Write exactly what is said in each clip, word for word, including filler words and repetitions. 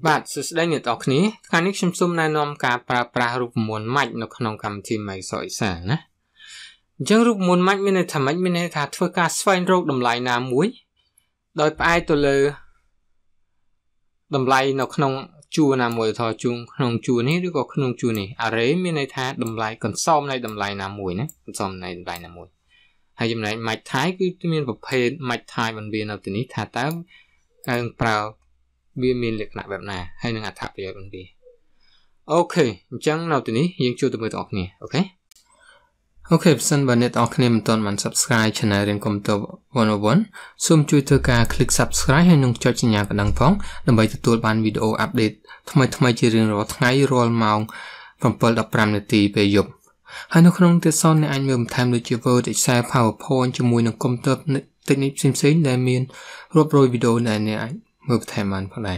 បាទសួស្តីអ្នកទាំងអស់គ្នាថ្ងៃនេះខ្ញុំសូមណែនាំការប្រើប្រាស់រូបមន្តម៉ាច់នៅក្នុងកម្មវិធី Microsoft Excel ណាអញ្ចឹងរូបមន្តម៉ាច់មានន័យថាម៉េចមានន័យថាធ្វើការស្វែងរកតម្លៃណាមួយដោយផ្អែកទៅលើតម្លៃនៅក្នុងជួរណាមួយថាជួរក្នុងជួរនេះឬក៏ក្នុងជួរនេះ array មានន័យថាតម្លៃកន្សោមនៃតម្លៃណាមួយណាកន្សោមនៃតម្លៃណាមួយហើយចំណែកម៉ាច់ថៃគឺមានប្រភេទម៉ាច់ថៃមិនវានៅទីនេះថាតើយើងប្រើវាមានលក្ខណៈបែបណាហើយនឹងអត្ថប្រយោជន៍របស់វាអូខេអញ្ចឹងនៅទីនេះយើងជួបទៅមើលទាំងអស់គ្នាអូខេអូខេបើសិនបើអ្នកទាំងអស់គ្នាមិនទាន់បាន Subscribe Channel រៀន Computer one oh one សូមជួយធ្វើការ click Subscribe ហើយនឹងចុចសញ្ញាកណ្ដឹងផងដើម្បីទទួលបានវីដេអូ Update ថ្មីៗជារៀងរាល់ថ្ងៃរាល់ម៉ោងseven to fifteenនាទីពេលយប់ហើយនៅក្នុងទេសនអ្នកអាចមើលបន្ថែមដូចជា Word Excel PowerPoint ជាមួយនឹង Computer តិចនេះផ្សេងៗដែលមានរាប់រយវីដេអូដែលអ្នកអាចមើលបន្ថែមបានផងដែរ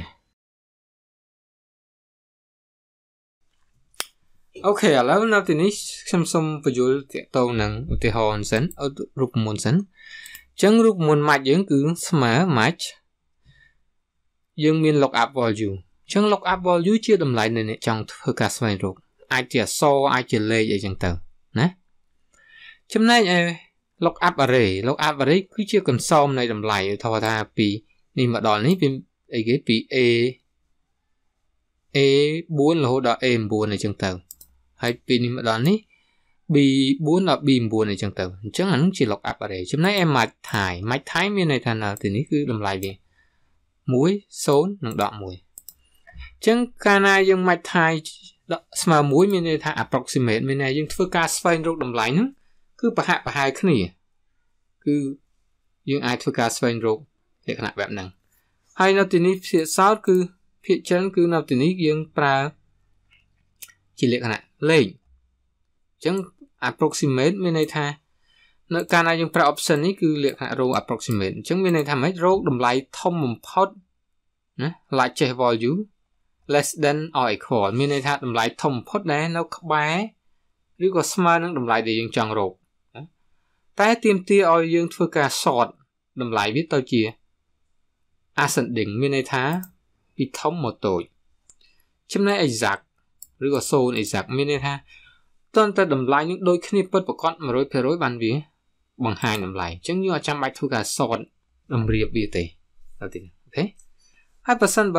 អូខេឥឡូវនៅទីនេះខ្ញុំសូមបញ្យល់ទាក់ទងនឹងឧទាហរណ៍សិនរូបមន្តសិនអញ្ចឹងរូបមន្ត match យើងគឺស្មើ match យើងមាន lookup value អញ្ចឹង lookup value ជាតម្លៃនៃអ្នកចង់ធ្វើការស្វែងរកអាចជាអក្សរអាចជាលេខអីចឹងទៅណាចំណែកឯ lookup array lookup array គឺជាកន្សោមនៃតម្លៃឧទាហរណ៍ថាពីនេះមកដល់នេះពីអីគេពី a a four រហូតដល់ a nine អញ្ចឹងទៅហើយពីនេះមកដល់នេះ b four ដល់ b nine អញ្ចឹងទៅអញ្ចឹងអានោះជា lookup array ចំណែកឯ match thai match thai មានន័យថានៅទីនេះគឺតម្លៃវាone zeroនិងដកoneអញ្ចឹងកាលណាយើង match thai ស្មើoneមានន័យថា approximate មានន័យយើងធ្វើការស្វែងរកតម្លៃហ្នឹងគឺប្រហាក់ប្រហែលគ្នាគឺយើងអាចធ្វើការស្វែងរកលក្ខណៈបែបហ្នឹងហើយនៅទីនេះភាគសោតគឺភាគច្រើនគឺនៅទីនេះយើងប្រើជាលក្ខណៈលេខអញ្ចឹង approximate មានន័យថានៅកាលណាយើងប្រើ option នេះគឺលក្ខណៈ row approximate អញ្ចឹងមានន័យថាម៉េចរកតម្លៃធំបំផុតណា largest value less than or equal មានន័យថាតម្លៃធំបំផុតដែលនៅក្បែរឬក៏ស្មើនឹងតម្លៃដែលយើងចង់រកតែទាមទារឲ្យយើងធ្វើការ sort តម្លៃវាទៅជា ascending មានន័យថាពីធំមកតូចចំណែក exact ឬក៏ zone exact មានន័យថាតើតើតម្លៃនឹងដូចគ្នាពិតប្រាកដone hundred percent បានវាបង្ហាញតម្លៃអញ្ចឹងយើងអត់ចាំបាច់ធ្វើការ sort តម្រៀបវាទេដល់ទីនេះអូខេហើយបើសិនបើ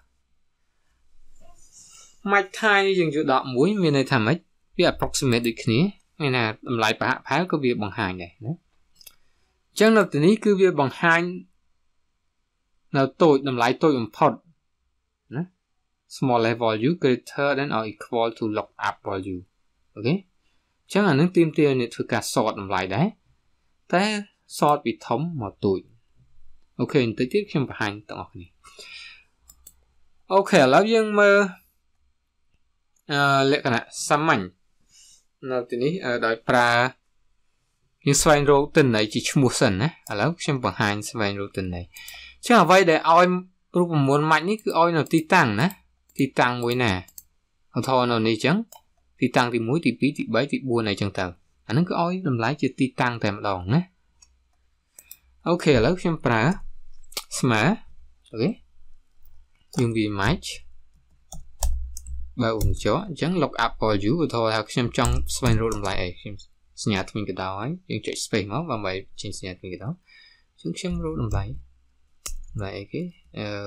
match thai យើងយកដកoneមានន័យថាម៉េចវា approximate ដូចគ្នាមានថាតម្លៃប្រហាក់ប្រហែលក៏វាបង្ហាញដែរណាអញ្ចឹងនៅទីនេះគឺវាបង្ហាញនៅតូចតម្លៃតូចបំផុតណា small value greater than or equal to lookup value អូខេអញ្ចឹងអានឹងទាមទារអ្នកធ្វើការ sort តម្លៃដែរតែ sort ពីធំមកតូចអូខេបន្តិចទៀតខ្ញុំបង្ហាញទាំងអស់គ្នាអូខេឥឡូវយើងមើលអឺលក្ខណៈសាមញ្ញនៅទីនេះដោយប្រើយើងស្វែងរកទិន្នន័យជាឈ្មោះសិនណាឥឡូវខ្ញុំបង្ហាញស្វែងរកទិន្នន័យចឹងអ្វីដែលឲ្យរូបមន្តម៉ាច់នេះគឺឲ្យនៅទីតាំងណាទីតាំងមួយណាឧទាហរណ៍នៅនេះចឹងទីតាំងទីoneទីtwoទីthreeទីfourអីចឹងទៅអាហ្នឹងគឺឲ្យតម្លៃជាទីតាំងតែម្ដងណាអូខេឥឡូវខ្ញុំប្រើស្មើអូខេយើងវា match បើឧទាហរណ៍អញ្ចឹង lookup value ឧទាហរណ៍ថាខ្ញុំចង់ស្វែងរកតម្លៃអីខ្ញុំសញ្ញាទ្វីងកដោហើយយើងចុច space មកដើម្បីចេញសញ្ញាទ្វីងកដោអញ្ចឹងខ្ញុំរកតម្លៃតម្លៃអីគេអឺ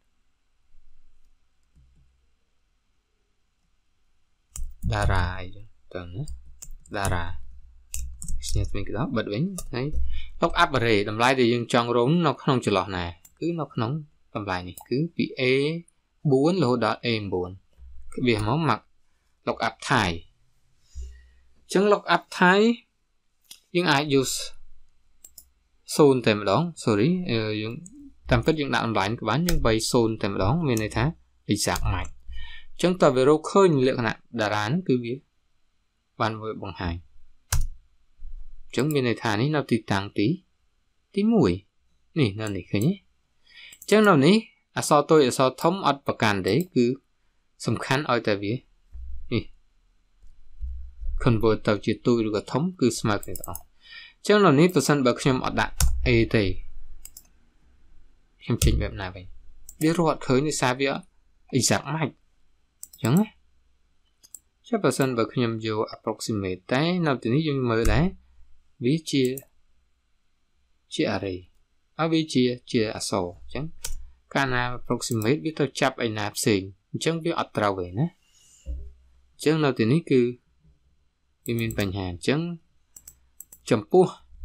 តារាអីចឹងទៅណាតារាសញ្ញាទ្វីងកដោបិទវិញហើយ lookup array តម្លៃដែលយើងចង់រកនៅក្នុងចន្លោះណាគឺនៅក្នុងតម្លៃនេះគឺពី a four រហូតដល់ a nineវាមកមក lookup thai អញ្ចឹង lookup thai យើងអាច use zone តែម្ដង sorry យើងតាមពិតយើងដាក់ online ក៏បានយើងបី zone តែម្ដងមានន័យថា exact match អញ្ចឹងតើវារកឃើញលក្ខណៈតារាហ្នឹងគឺវាបានវាបង្ហាញអញ្ចឹងមានន័យថានេះនៅទីតាំងទីទីoneនេះនៅនេះឃើញទេអញ្ចឹងនៅនេះអក្សរតូចអក្សរធំអត់ប្រកាន់ទេគឺសំខាន់ឲ្យតែវានេះ convert ទៅជាទូចឬក៏ធំគឺស្មើគ្នាទាំងអស់អញ្ចឹងនៅនេះបើសិនបើខ្ញុំអត់ដាក់ a ទេខ្ញុំចេញបែបណាវិញវារត់ឃើញដោយសារវា exact មកចឹងណាចាប់បើសិនបើខ្ញុំយក approximate តែនៅទីនេះយើងមើលដែរវាជាជា array ហើយវាជាជាអក្សរអញ្ចឹងកាលណា approximate វាទៅចាប់ឯណាផ្សេងអញ្ចឹងវាអត់ត្រូវទេណាអញ្ចឹងនៅទីនេះគឺវាមានបញ្ហាអញ្ចឹងចំពោះ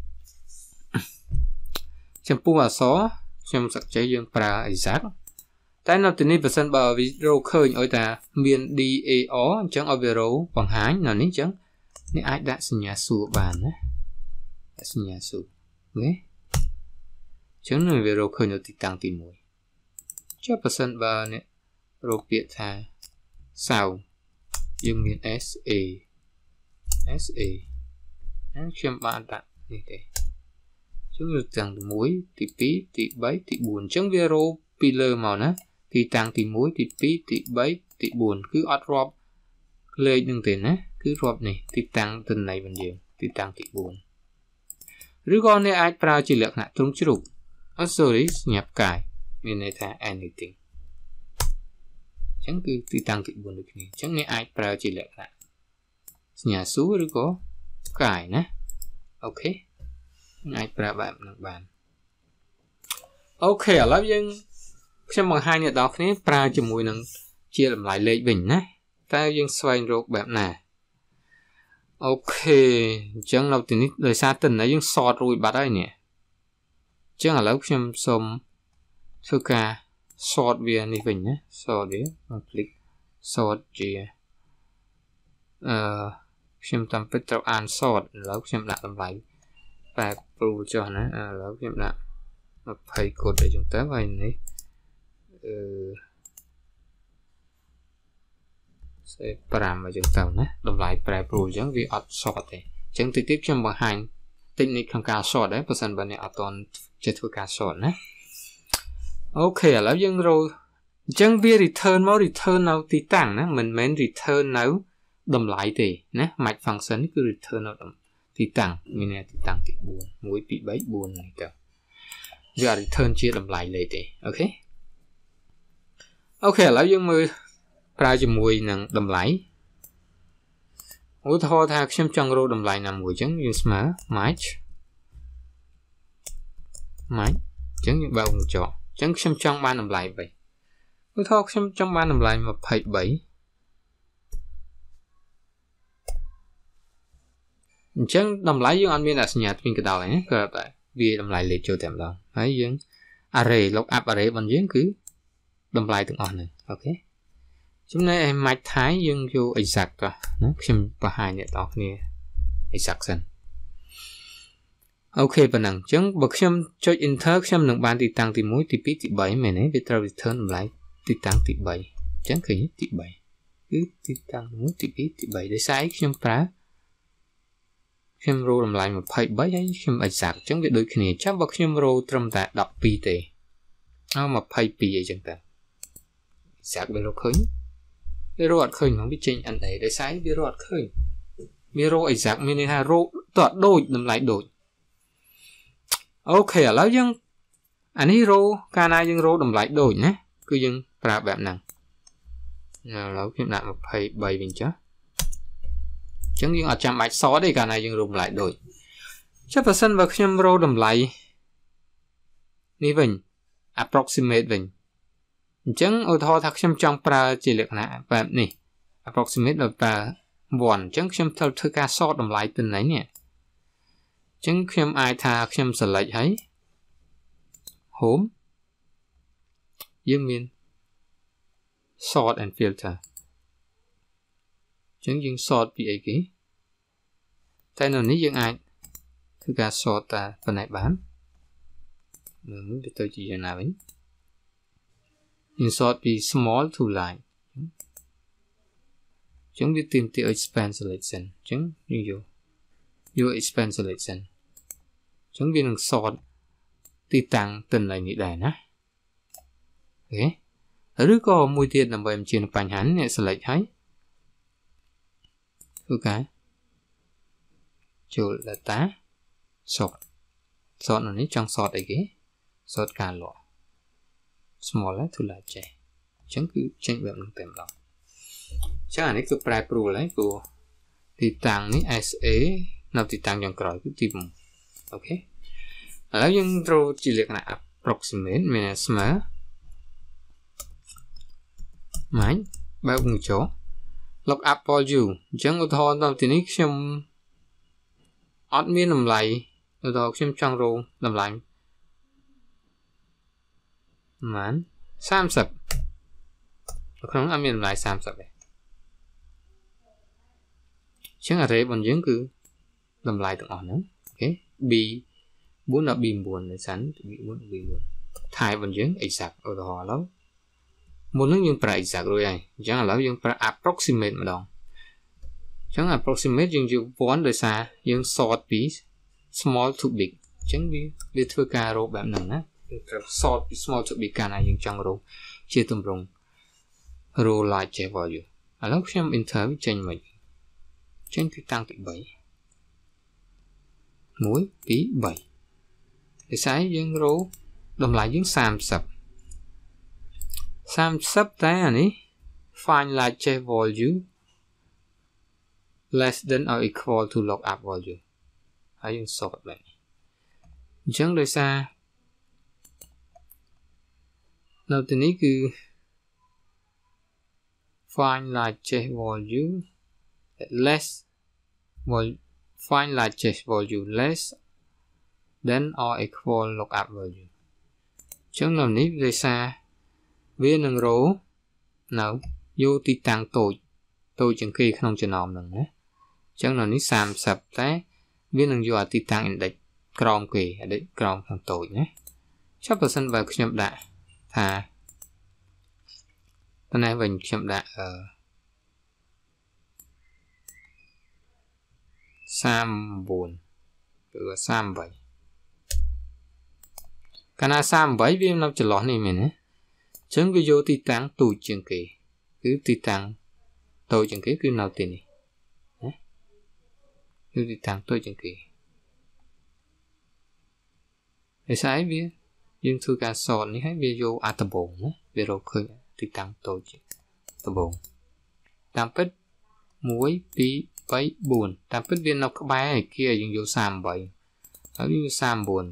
ចំពោះអក្សរខ្ញុំសក្តិយើងប្រើ exact តែនៅទីនេះបើសិនបើវារកឃើញឲ្យតែមាន dar អញ្ចឹងឲ្យវារកបង្ហាញនៅនេះអញ្ចឹងនេះអាចដាក់សញ្ញាសួរបានណាដាក់សញ្ញាសួរអូខេអញ្ចឹងនឹងវារកឃើញនៅទីតាំងទីមួយចុះបើសិនបើនេះរកពាក្យថាសៅយើងមាន sa sa ហើយខ្ញុំបានដាក់នេះទេអញ្ចឹងទីតាំងទីមួយទីពីរទីបីទីបួនអញ្ចឹងវារកពីលើមកណាទីតាំងទីមួយទីពីរទីបីទីបួនគឺអត់រាប់លេខនឹងទេណាគឺរាប់នេះទីតាំងទិន្នន័យរបស់យើងទីតាំងទីបួនឬក៏អ្នកអាចប្រើជាលក្ខណៈទ្រង់ជ្រូក oh sorry សញ្ញាផ្កាយមានន័យថា anything អញ្ចឹងគឺទីតាំងទីបួនដូចគ្នាអញ្ចឹងអ្នកអាចប្រើជាលក្ខណៈសញ្ញាសួរឬក៏ផ្កាយណាអូខេអាចប្រើបែបហ្នឹងបានអូខេឥឡូវយើងខ្ញុំបង្ហាញអ្នកនរគ្នាប្រើជាមួយនឹងជាតម្លៃលេខវិញណាតើយើងស្វែងរកបែបណាអូខេអញ្ចឹងនៅទីនេះដោយសារទិន្នន័យយើង sort រួចបាត់ហើយនេះអញ្ចឹងឥឡូវខ្ញុំសូមធ្វើការ sort វានេះវិញណា sort វាមក click sort ជាអឺខ្ញុំតាមពិតត្រូវអាន sort ឥឡូវខ្ញុំដាក់តម្លៃបែប proof ចុះណាឥឡូវខ្ញុំដាក់20កូដអីចឹងទៅហើយនេះអឺសេ5អីចឹងទៅណាតម្លៃប្រែប្រួលអញ្ចឹងវាអត់ sort ទេអញ្ចឹងតិចទៀតខ្ញុំបង្ហាញ technique ក្នុងការ sort ដែរបើសិនបើអ្នកអត់ទាន់ចេះធ្វើការ sort ណាអូខេឥឡូវយើងរកអញ្ចឹងវា return មក return នៅទីតាំងណាមិនមែន return នៅតម្លៃទេណា match function គឺ return នៅទីតាំងមានន័យទីតាំងទី4 1 2 3 4នេះទៅវា return ជាតម្លៃលេខទេអូខេអូខេឥឡូវយើងមើលប្រើជាមួយនឹងតម្លៃឧទាហរណ៍ថាខ្ញុំចង់រកតម្លៃណាមួយអញ្ចឹងយើងស្មើ match match អញ្ចឹងយើងបើកមុខចោលអញ្ចឹងខ្ញុំចង់បានតម្លៃបីឧទាហរណ៍ខ្ញុំចង់បានតម្លៃ23អញ្ចឹងតម្លៃយើងអត់មានសញ្ញាទ្វីងក៏ដោយណាក៏តែវាតម្លៃលេខចូលតែម្ដងហើយយើង array log up array របស់យើងគឺតម្លៃទាំងអស់ហ្នឹងអូខេចំណែកឯ match ថៃយើងយក exact ទៅណាខ្ញុំបង្ហាញអ្នកនរគ្នា exact សិនអូខេប៉ុណ្ណឹងអញ្ចឹងបើខ្ញុំចុច enter ខ្ញុំនឹងបានទីតាំងទី1ទី2ទី3មែនទេវាត្រូវ return តម្លៃទីតាំងទី3អញ្ចឹងឃើញទី3គឺទីតាំងទី1ទី2ទី3ដោយសារខ្ញុំប្រើខ្ញុំរកតម្លៃ23ហើយខ្ញុំ exact អញ្ចឹងវាដូចគ្នាចាំបើខ្ញុំរកត្រឹមតែ12ទេអោ22អីចឹងទៅ exact វារកឃើញវារកអត់ឃើញហ្នឹងវាចេញ na ដោយសារវារកអត់ឃើញវារក exact មានន័យថារកតើដូចតម្លៃដូចអូខេឥឡូវយើងអានេះរកកាលណាយើងរកតម្លៃដូចណាគឺយើងប្រើបែបហ្នឹងឥឡូវខ្ញុំដាក់23វិញចុះអញ្ចឹងយើងអត់ចាំបាច់សតទេកាលណាយើងរកតម្លៃដូចចុះបើសិនបើខ្ញុំរកតម្លៃនេះវិញ approximate វិញអញ្ចឹងឧទាហរណ៍ថាខ្ញុំចង់ប្រើជាលក្ខណៈបែបនេះ approximate ដោយប្រើoneអញ្ចឹងខ្ញុំត្រូវធ្វើការសតតម្លៃទិន្នន័យនេះអញ្ចឹងខ្ញុំអាចថាខ្ញុំ select ហើយ home យើងមាន sort and filter អញ្ចឹងយើង sort ពីអីគេតែនៅនេះយើងអាចធ្វើការ sort តែប៉ុណ្ណេះបាននឹងវាទៅជាយ៉ាងណាវិញinsert ពី small to large អញ្ចឹងវាទាមទារ expand selection អញ្ចឹងយើងយកយក expand selection អញ្ចឹងវានឹង sort ទីតាំងទិន្នន័យនេះដែរណាអូខេឬក៏មួយទៀតដើម្បីបញ្ជានឹងបញ្ហានេះអ្នក select ហើយធ្វើការចូល data sort sort នៅនេះចង់ sort អីគេ sort ការលក់ small to large ចេះអចឹងគឺចេញបែបហ្នឹងតែម្ដងចឹងអានេះគឺប្រែប្រួលហើយព្រោះទីតាំងនេះ S A នៅទីតាំងចុងក្រោយគឺទីfiveអូខេឥឡូវយើងត្រូវជាលក្ខណៈ approximate មានស្មើម៉ាញ់បើកចូល look up value អញ្ចឹងឧទាហរណ៍តាមទីនេះខ្ញុំអត់មានតម្លៃឧទាហរណ៍ខ្ញុំចង់រកតម្លៃម៉ានthirtyនៅក្នុងអត់មានតម្លៃthirtyទេអញ្ចឹង array របស់យើងគឺតម្លៃទាំងអស់ហ្នឹងអូខេ b four ដល់ b nine នៅសិន b four ដល់ b four ថៃរបស់យើង exact ឧទាហរណ៍ឥឡូវមុនហ្នឹងយើងប្រើ exact រួចហើយអញ្ចឹងឥឡូវយើងប្រើ approximate ម្ដងអញ្ចឹង approximate យើងយកoneដោយសារយើង sort ពី small to big អញ្ចឹងវាវាធ្វើការរកបែបហ្នឹងណាយើងត្រូវ sort ពី small to big កាលណាយើងចង់រកជាទម្រង់ row large value ឥឡូវខ្ញុំ enter វាចេញមកចេញទីតាំងទីthree one two 3ដោយសារយើងរកតម្លៃយើងthirty thirty តែអានេះ find largest value less than or equal to lookup value ហើយយើង sort បែបនេះអញ្ចឹងដោយសារនៅទីនេះគឺ find largest value less will find largest value less than or equal lookup value អញ្ចឹងនៅនេះដោយសារវានឹងរកនៅយកទីតាំងតូចតូចជាងគេក្នុងចំណោមហ្នឹងណាអញ្ចឹងនៅនេះthirtyតែវានឹងយកទីតាំង index ក្រោមគេ index ក្រោមខាងតូចណាចុះបើសិនបើខ្ញុំដាក់ថាប៉ុន្តែវិញខ្ញុំដាក់អឺthirty-nineឬthirty-eightកាលណាthirty-eightវានៅចន្លោះនេះមែនទេអញ្ចឹងវាយកទីតាំងទូចជាងគេគឺទីតាំងតូចជាងគេគឺនៅទីនេះណាគឺទីតាំងតូចជាងគេហើយស្អីវាយើងធ្វើការសតនេះហើយវាយកអាដបងណាវារកឃើញទីតាំងតូចជាងដបងតាមពិតone two three fourតាមពិតវានៅក្បែរគេយើងយកthirty-eightហើយវាthirty-nine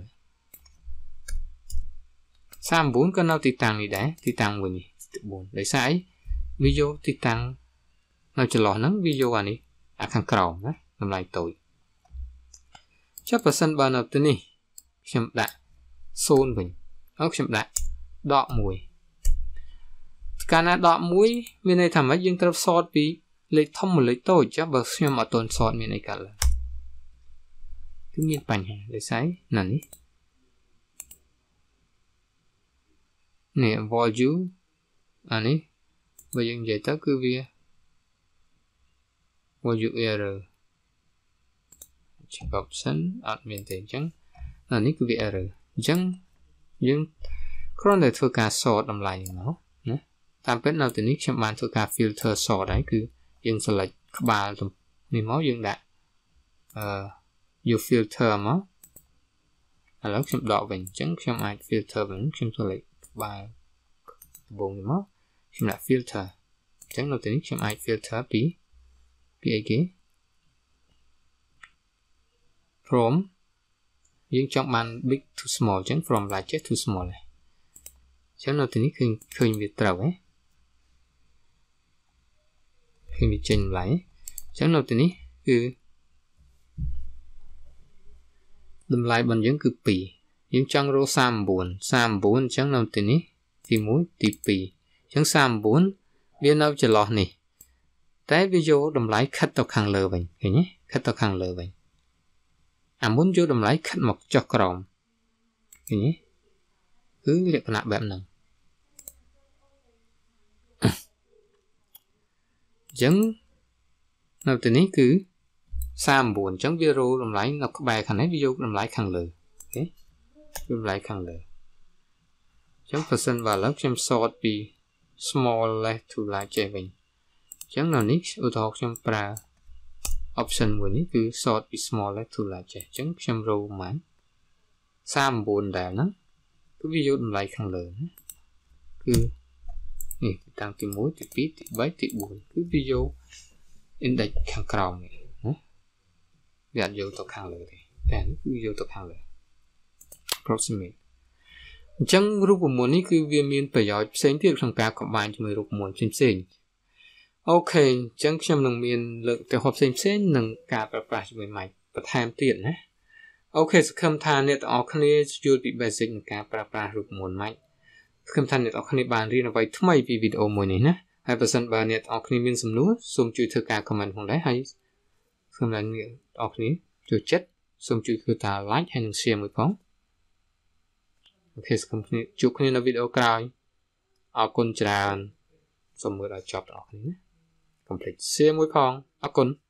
thirty-nineក៏នៅទីតាំងនេះដែរទីតាំងវិញនេះទីfourដោយសារអីវាយកទីតាំងនៅចន្លោះហ្នឹងវាយកអានេះអាខាងក្រោមណាតម្លៃតូចចុះបើសិនបើនៅទីនេះខ្ញុំដាក់zeroវិញហើយខ្ញុំដាក់ដកoneកាលណាដកoneមានន័យថាម៉េចយើងត្រូវសតពីលេខធំមកលេខតូចចុះបើខ្ញុំអត់ទាន់សតមានអីកើតឡើងគឺមានបញ្ហាដោយសារណានេះនេះ value អានេះបើយើងនិយាយទៅគឺវា value error check option អត់មានទេអញ្ចឹងអានេះគឺវា error អញ្ចឹងយើងគ្រាន់តែធ្វើការ sort តម្លៃហ្នឹងមកណាតាមពិតនៅទីនេះខ្ញុំបានធ្វើការ filter sort ហើយគឺយើង select ក្បាលនេះមកយើងដាក់អឺ you filter មកឥឡូវខ្ញុំដកវិញអញ្ចឹងខ្ញុំអាច filter វិញខ្ញុំ select ក្បាលដបងនេះមកខ្ញុំដាក់ filter អញ្ចឹងនៅទីនេះខ្ញុំអាច filter ពីពីអីគេ from យើងចង់បាន big to small អញ្ចឹង from largest to small អញ្ចឹងនៅទីនេះឃើញឃើញវាត្រូវហ៎ឃើញវាចេញម្ល៉េះអញ្ចឹងនៅទីនេះគឺតម្លៃរបស់យើងគឺtwoយើងចង់រកthirty-nine thirty-nineអញ្ចឹងនៅទីនេះទីoneទីtwoអញ្ចឹងthirty-nineវានៅចន្លោះនេះតែវាយកតម្លៃខិតទៅខាងលើវិញឃើញទេខិតទៅខាងលើវិញអាមុនយកតម្លៃខិតមកចុះក្រោមឃើញទេគឺលក្ខណៈបែបហ្នឹងអញ្ចឹងនៅទីនេះគឺthirty-nineអញ្ចឹងវារកតម្លៃនៅក្បែរខាងនេះវាយកតម្លៃខាងលើអូខេតម្លៃខាងលើអញ្ចឹងបើសិនបើឥឡូវខ្ញុំ sort ពី small less to large វិញអញ្ចឹងនៅនេះឧទាហរណ៍ខ្ញុំប្រើ option មួយនេះគឺ sort ពី small less to large អញ្ចឹងខ្ញុំរកមកthirty-nineដែរហ្នឹងគឺវាយកតម្លៃខាងលើណាគឺនេះតាំងទីmộtទីពីរទីបីទីbốnគឺវាយក index ខាងក្រោមនេះណាវាអត់យកទៅខាងលើទេតែនេះគឺយកទៅខាងលើ approximate អញ្ចឹងរូបមន្តនេះគឺវាមានប្រយោជន៍ផ្សេងទៀតក្នុងការ combine ជាមួយរូបមន្តផ្សេងៗអូខេអញ្ចឹងខ្ញុំនឹងមានលើកឧទាហរណ៍ផ្សេងផ្សេងនិងការប្រើប្រាស់ជាមួយ mic បន្ថែមទៀតណាអូខេសង្ឃឹមថាអ្នកទាំងអស់គ្នាយល់ពី basic នៃការប្រើប្រាស់រូបមន្ត mic សង្ឃឹមថាអ្នកទាំងអស់គ្នាបានរៀនអ្វីថ្មីពីវីដេអូមួយនេះណាហើយបើសិនបើអ្នកទាំងអស់គ្នាមានសំណួរសូមជួយធ្វើការ comment ផងដែរហើយសូមអ្នកទាំងអស់គ្នាចូលចិត្តសូមជួយធ្វើការ like ហើយនិង share មួយផងអូខេសង្ឃឹមគ្នាជួបគ្នានៅវីដេអូក្រោយអរគុណច្រើនសូមមើលដល់ចប់ទាំងអស់គ្នាណា complete share មួយផងអរគុណ